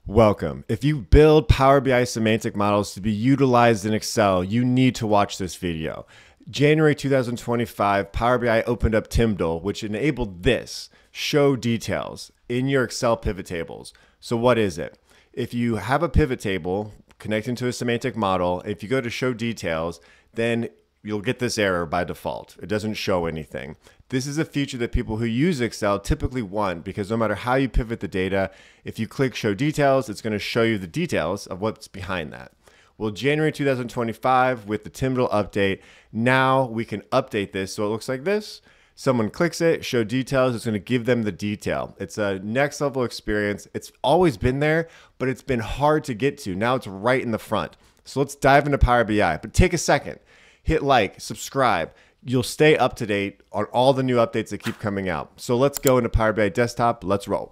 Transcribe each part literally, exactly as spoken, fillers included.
Welcome. If you build Power B I semantic models to be utilized in Excel, you need to watch this video. January two thousand twenty-five, Power B I opened up T M D L, which enabled this, show details, in your Excel pivot tables. So what is it? If you have a pivot table connecting to a semantic model, if you go to show details, then you'll get this error by default. It doesn't show anything. This is a feature that people who use Excel typically want because no matter how you pivot the data, if you click show details, it's going to show you the details of what's behind that. Well, January two thousand twenty-five with the T M D L update, now we can update this so it looks like this. Someone clicks it, show details, it's going to give them the detail. It's a next level experience. It's always been there, but it's been hard to get to. Now it's right in the front. So let's dive into Power B I, but take a second. Hit like, subscribe. You'll stay up to date on all the new updates that keep coming out. So let's go into Power B I Desktop. Let's roll.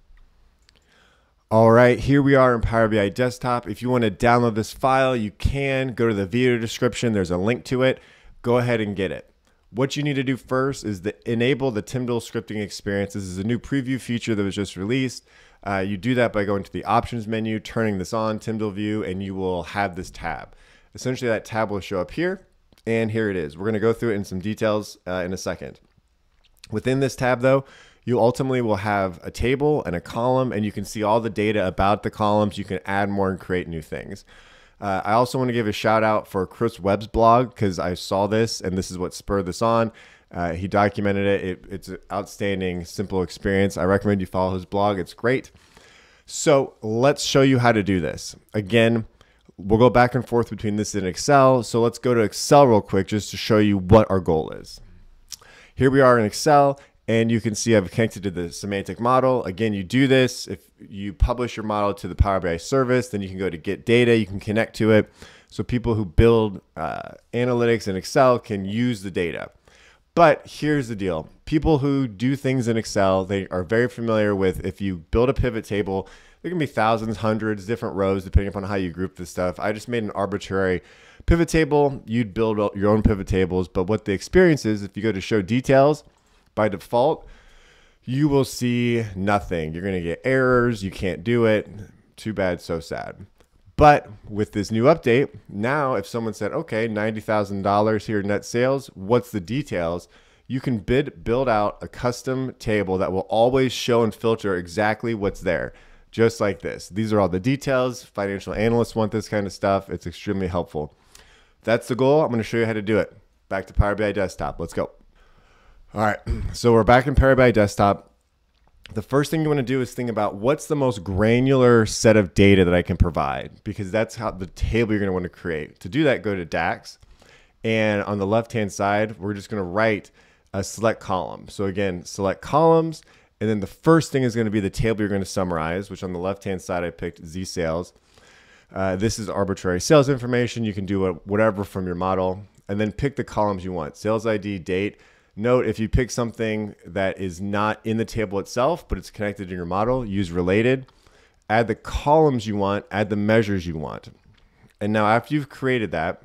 All right, here we are in Power B I Desktop. If you want to download this file, you can go to the video description. There's a link to it. Go ahead and get it. What you need to do first is to enable the T M D L scripting experience. This is a new preview feature that was just released. Uh, you do that by going to the options menu, turning this on, T M D L view, and you will have this tab. Essentially, that tab will show up here. And here it is. We're going to go through it in some details uh, in a second. Within this tab, though, you ultimately will have a table and a column, and you can see all the data about the columns. You can add more and create new things. Uh, I also want to give a shout out for Chris Webb's blog because I saw this, and this is what spurred this on. Uh, he documented it. it. It's an outstanding, simple experience. I recommend you follow his blog. It's great. So let's show you how to do this. Again, we'll go back and forth between this and Excel. So let's go to Excel real quick just to show you what our goal is. Here we are in Excel, and you can see I've connected to the semantic model. Again, you do this. If you publish your model to the Power B I service, then you can go to get data. You can connect to it. So people who build uh, analytics in Excel can use the data. But here's the deal. People who do things in Excel, they are very familiar with if you build a pivot table, there can be thousands, hundreds, different rows, depending upon how you group this stuff. I just made an arbitrary pivot table. You'd build your own pivot tables. But what the experience is, if you go to show details, by default, you will see nothing. You're going to get errors. You can't do it. Too bad, so sad. But with this new update, now if someone said, okay, ninety thousand dollars here net sales, what's the details? You can bid, build out a custom table that will always show and filter exactly what's there. Just like this. These are all the details. Financial analysts want this kind of stuff. It's extremely helpful. That's the goal. I'm going to show you how to do it. Back to Power B I Desktop. Let's go. All right. So we're back in Power B I Desktop. The first thing you want to do is think about what's the most granular set of data that I can provide, because that's how the table you're going to want to create. To do that, go to DAX. And on the left-hand side, we're just going to write a select column. So again, select columns. And then the first thing is going to be the table you're going to summarize, which on the left-hand side, I picked Z sales. Uh, this is arbitrary sales information. You can do whatever from your model, and then pick the columns you want. Sales I D, date. Note, if you pick something that is not in the table itself, but it's connected in your model, use related. Add the columns you want, add the measures you want. And now after you've created that,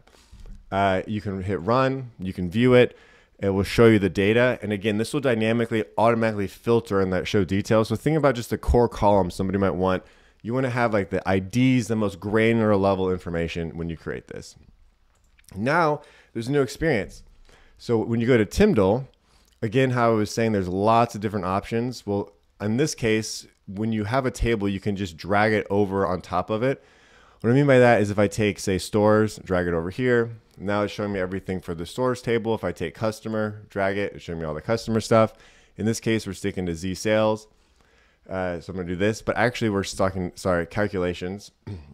uh, you can hit run, you can view it. It will show you the data. And again, this will dynamically automatically filter in that show details. So think about just the core column somebody might want. You want to have like the I Ds, the most granular level information when you create this. Now there's a new experience. So when you go to T M D L, again, how I was saying, there's lots of different options. Well, in this case, when you have a table, you can just drag it over on top of it. What I mean by that is if I take, say, stores, drag it over here. Now it's showing me everything for the stores table. If I take customer, drag it, it's showing me all the customer stuff. In this case, we're sticking to Z sales. Uh, so I'm going to do this, but actually we're talking, sorry, calculations.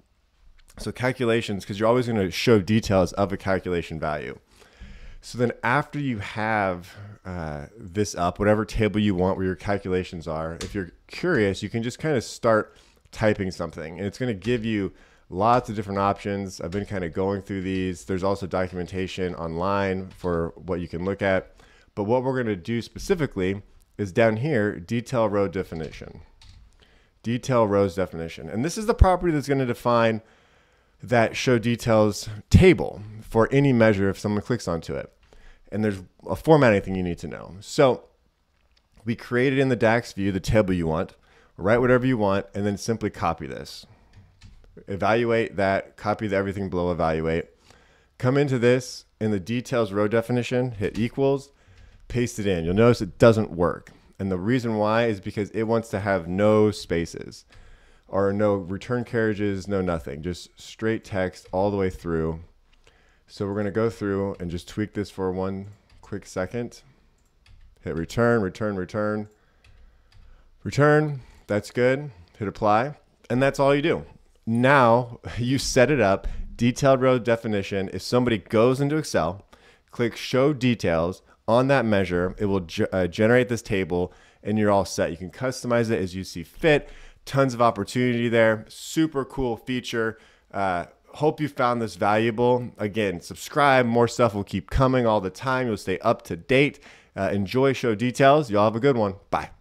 So calculations, because you're always going to show details of a calculation value. So then after you have uh, this up, whatever table you want where your calculations are, if you're curious, you can just kind of start typing something, and it's going to give you lots of different options. I've been kind of going through these. There's also documentation online for what you can look at. But what we're going to do specifically is down here, detail row definition. Detail rows definition. And this is the property that's going to define that show details table for any measure if someone clicks onto it. And there's a formatting thing you need to know. So we created in the DAX view the table you want. write whatever you want, and then simply copy this. Evaluate that, copy the everything below evaluate. Come into this in the details row definition, hit equals, paste it in. You'll notice it doesn't work. And the reason why is because it wants to have no spaces or no return carriages, no nothing, just straight text all the way through. So we're gonna go through and just tweak this for one quick second. Hit return, return, return, return. That's good. Hit apply. And that's all you do. Now you set it up, detailed row definition. If somebody goes into Excel, click show details on that measure, it will ge uh, generate this table and you're all set. You can customize it as you see fit. Tons of opportunity there. Super cool feature. Uh, hope you found this valuable. Again, subscribe. More stuff will keep coming all the time. You'll stay up to date. Uh, enjoy Show Details. Y'all have a good one. Bye.